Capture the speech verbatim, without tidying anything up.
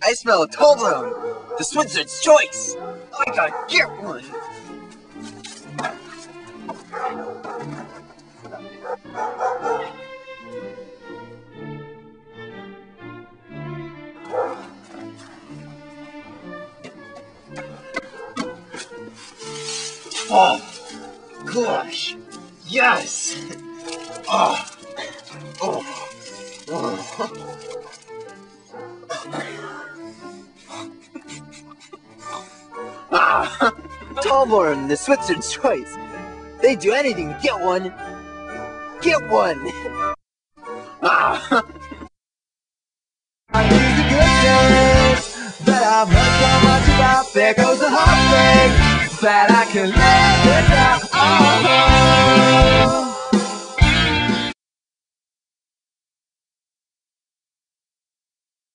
I smell a Toblerone, the Switzerland's choice. I gotta get one. Oh, gosh, yes. Oh, oh, oh. Ah, Toblerone, the Switzerland's choice. They'd do anything to get one. Get one. Ah. Here's the good news that I've heard so much about. There goes the heartbreak that I can live without. Oh.